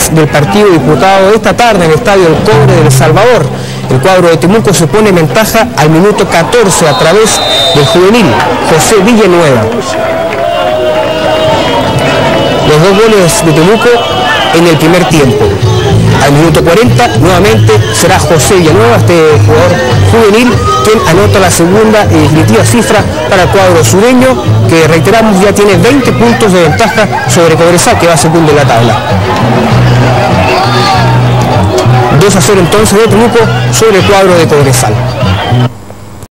del partido disputado esta tarde en el Estadio El Cobre de El Salvador. El cuadro de Temuco se pone en ventaja al minuto 14 a través del juvenil José Villanueva. Los dos goles de Temuco en el primer tiempo. Al minuto 40 nuevamente será José Villanueva, este jugador juvenil, quien anota la segunda y definitiva cifra para el cuadro sureño, que reiteramos ya tiene 20 puntos de ventaja sobre Cobresal, que va segundo en la tabla. 2-0 entonces de Temuco sobre el cuadro de Cobresal.